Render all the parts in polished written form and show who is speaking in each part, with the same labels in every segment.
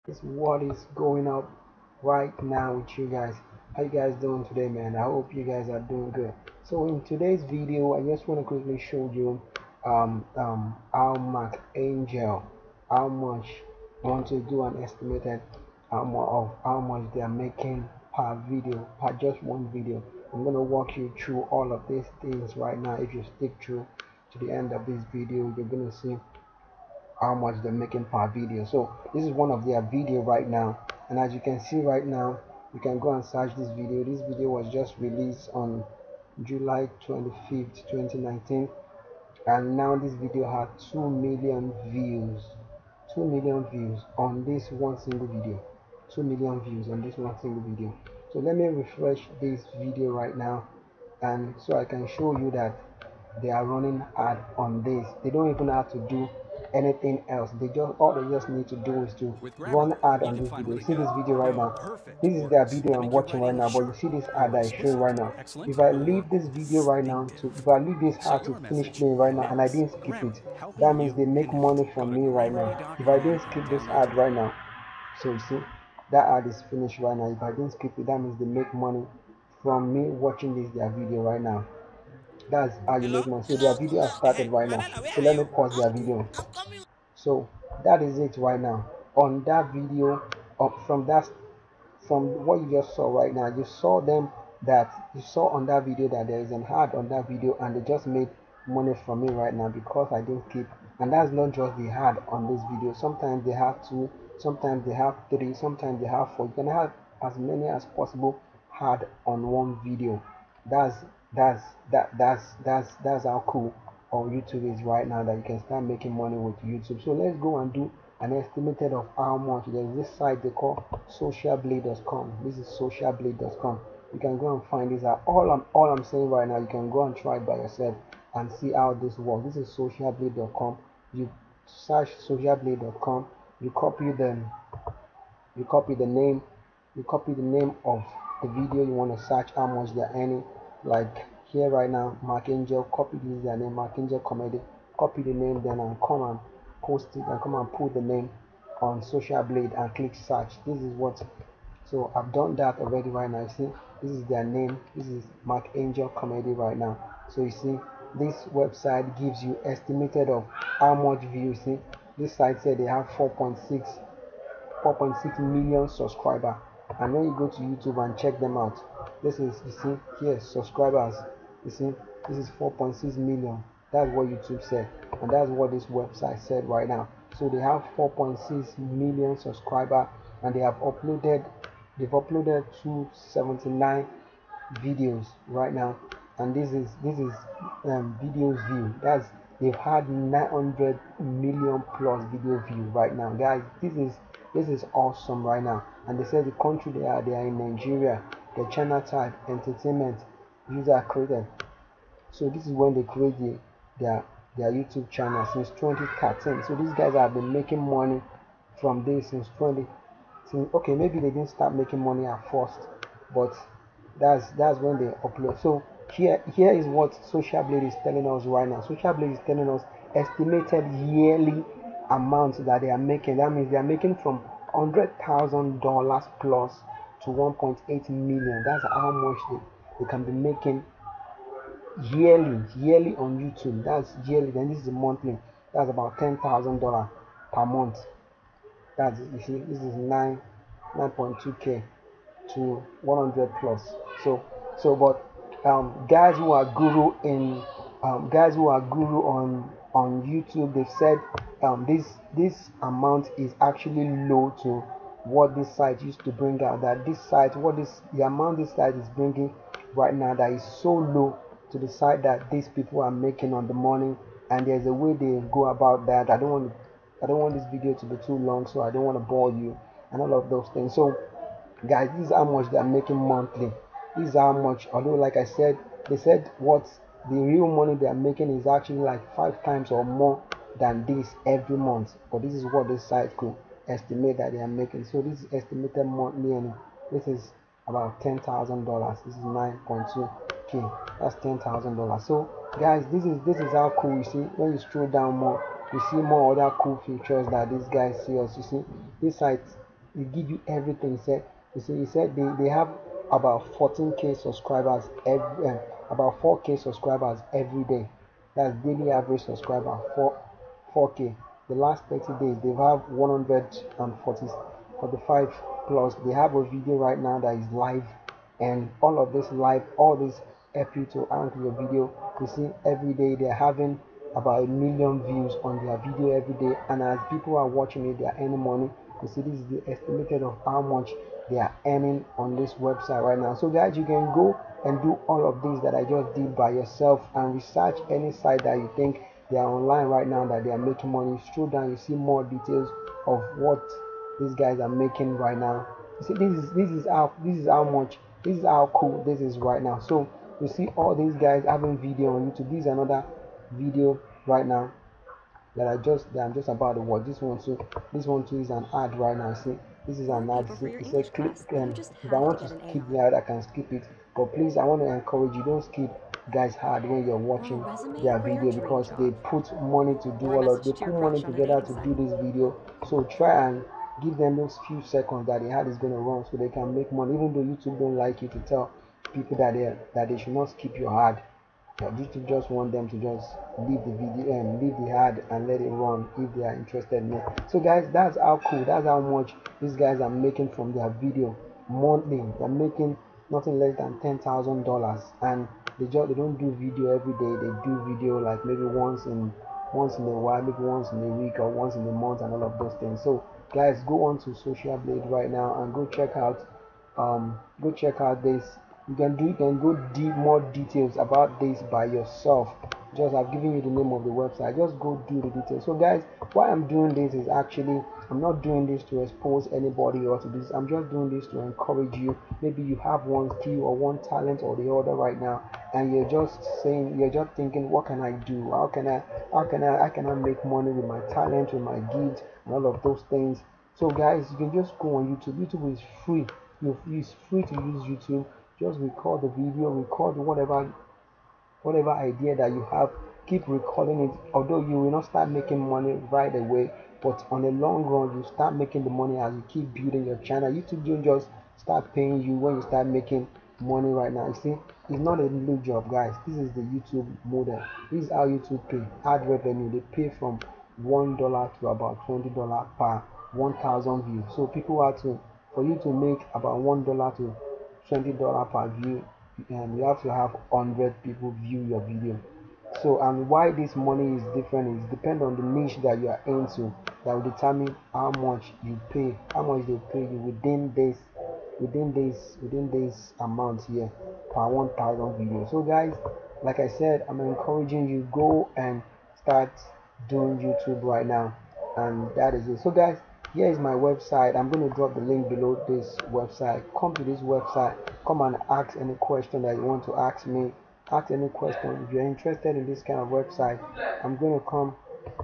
Speaker 1: Is what is going up right now with you guys. How you guys doing today, man? I hope you guys are doing good. So in today's video, I just want to quickly show you how Mark Angel, how much I want to do an estimated of how much they are making per video, per just one video. I'm gonna walk you through all of these things right now. If you stick through to the end of this video, you're gonna see how much they're making per video. So this is one of their video right now, and as you can see right now, you can go and search this video. This video was just released on July 25th 2019, and now this video had 2 million views. 2 million views on this one single video. 2 million views on this one single video. So let me refresh this video right now, and so I can show you that they are running ad on this. They don't even have to do anything else. All they just need to do is to run ad on this video. You see this video right now. This is their video I'm watching right now, but you see this ad that is showing right now. If I leave this video right now if I leave this ad to finish playing right now and I didn't skip it, that means they make money from me right now. If I didn't skip this ad right now, so you see that ad is finished right now. If I didn't skip it, that means they make money from me watching their video right now. That's how you make money. So their video has started right now. So let me pause their video. So that is it right now. On that video, from what you just saw right now, you saw on that video that there is an ad on that video, and they just made money from me right now because I didn't skip. And that's not just the ad on this video. Sometimes they have two, sometimes they have three, sometimes they have four. You can have as many as possible ad on one video. that's that's that's how cool on YouTube is right now, that you can start making money with YouTube. So let's go and do an estimated of how much. There's this site they call socialblade.com. This is socialblade.com. You can go and find this out. All I'm saying right now, you can go and try it by yourself and see how this works. This is socialblade.com. You search socialblade.com, you copy them, you copy the name you copy the name of the video you want to search, how much they're earning. Like here right now, Mark Angel, copy this their name, Mark Angel Comedy, copy the name, then and come and post it and come and put the name on Social Blade and click search. This is what, so I've done that already right now. You see, this is their name, this is Mark Angel Comedy right now. So you see, this website gives you estimated of how much views. See, this site said they have 4.6 million subscriber, and when you go to YouTube and check them out, this is, you see here, subscribers, you see, this is 4.6 million. That's what YouTube said, and that's what this website said right now. So they have 4.6 million subscriber, and they've uploaded 279 videos right now, and this is videos view. That's, they've had 900 million plus video view right now, guys. This is awesome right now. And they said the country they are in Nigeria. The channel type entertainment user created. So this is when they create their YouTube channel since 2013. So these guys have been making money from this since okay, maybe they didn't start making money at first, but that's when they upload. So here is what Social Blade is telling us right now. Social Blade is telling us estimated yearly amount that they are making. That means they are making from $100,000 plus to 1.8 million. That's how much they can be making yearly on YouTube. That's yearly. Then this is monthly. That's about $10,000 per month. That's, you see, this is 9.2k to 100 plus. But guys who are guru on YouTube, they've said this amount is actually low to what this site used to bring out. That the amount this site is bringing right now, that is so low to the site that these people are making on the morning. And there's a way they go about that. I don't want this video to be too long, so I don't want to bore you and all of those things. So guys, this is how much they are making monthly. This is how much, although like I said, they said what the real money they are making is actually like 5 times or more than this every month. But this is what this site could estimate that they are making. So this is estimated monthly, and this is about $10,000. This is 9.2k. That's $10,000. So guys, this is how cool. You see, when you scroll down more, you see more other cool features that these guys see us. You see, this site it give you everything. He said they have about 14k subscribers every about 4k subscribers every day. That's daily average subscriber 4k. The last 30 days they have 145 plus. They have a video right now that is live, and all of this live, all this help you to rank your video. You see, every day they're having about 1 million views on their video every day, and as people are watching it, they are earning money. You see, this is the estimated of how much they are earning on this website right now. So guys, you can go and do all of these that I just did by yourself and research any site that you think they are online right now that they are making money. Scroll down, you see more details of what these guys are making right now. You see, this is how cool this is right now. So you see all these guys having video on YouTube. This is another video right now that I'm just about to watch. This one too is an ad right now. See, this is an ad. See, it says click. If I want to skip the ad, I can skip it. But please, I want to encourage you, don't skip guys hard when you're watching their video, because they put money to do they put money together to do this video. So try and give them those few seconds that the ad is going to run so they can make money, even though YouTube don't like you to tell people that they should not skip your ad. YouTube just want them to just leave the video and leave the ad and let it run if they are interested in it. So guys, that's how cool, that's how much these guys are making from their video monthly. They're making nothing less than $10,000, and they don't do video every day. They do video like maybe once in a while, maybe once in a week or once in a month, and all of those things. So guys, go on to Social Blade right now and go check out this. You can go deep more details about this by yourself. Just I've given you the name of the website. Just go do the details. So guys, why I'm doing this is actually, I'm not doing this to expose anybody or to this. I'm just doing this to encourage you. Maybe you have one skill or one talent or the other right now, and you're just thinking, what can I do? How can I make money with my talent, with my gift, and all of those things. So guys, you can just go on YouTube. YouTube is free. It's free to use YouTube. Just record the video, record whatever idea that you have, keep recording it. Although you will not start making money right away, but on the long run you start making the money as you keep building your channel. YouTube don't just start paying you when you start making money right now. You see, it's not a new job, guys. This is the YouTube model. This is how YouTube pay. Ad revenue, they pay from $1 to about $20 per 1,000 views. So people have to, for you to make about $1 to $20 per view, and you have to have 100 people view your video. So, and why this money is different is depend on the niche that you are into, that will determine how much how much they pay you within this amount here per 1,000 videos. So guys, like I said, I'm encouraging you, go and start doing YouTube right now, and that is it. So guys, here is my website. I'm going to drop the link below this website. Come to this website, come and ask any question that you want to ask me. Ask any question. If you're interested in this kind of website, I'm going to come.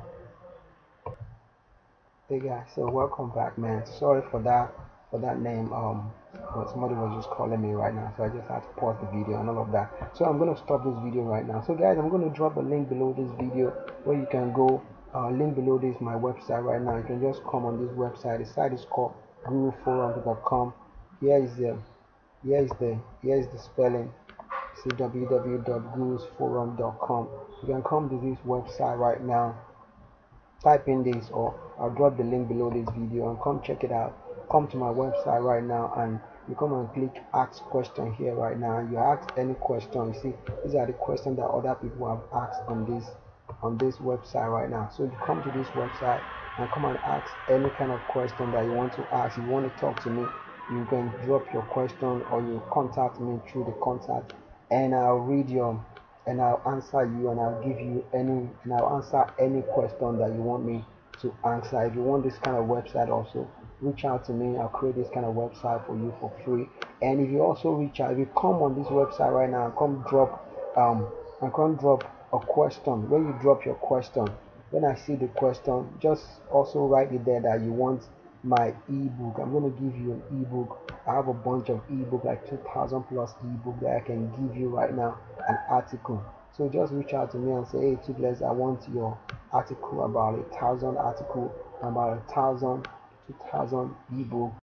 Speaker 1: Hey guys, so welcome back, man. Sorry for that name. But somebody was just calling me right now, so I just had to pause the video and all of that. So I'm going to stop this video right now. So guys, I'm going to drop a link below this video where you can go. Link below this my website right now. You can just come on this website. The site is called guruforum.com. Here is the spelling. See, www.gurusforum.com. You can come to this website right now, type in this, or I'll drop the link below this video, and come check it out. Come to my website right now, and you come and click ask question here right now. You ask any question. You see, these are the questions that other people have asked on this website right now. So you come to this website and come and ask any kind of question that you want to ask. If you want to talk to me, you can drop your question, or you contact me through the contact, and I'll read your and I'll answer you, and I'll answer any question that you want me to answer. If you want this kind of website also, reach out to me. I'll create this kind of website for you for free. And if you also reach out, if you come on this website right now and come drop a question, when you drop your question, when I see the question, just also write it there that you want my ebook. I'm going to give you an ebook. I have a bunch of ebook, like 2,000 plus ebook that I can give you right now, an article. So just reach out to me and say, hey Tubeless, I want your article, about 1,000 article, about 1,000 2000 ebook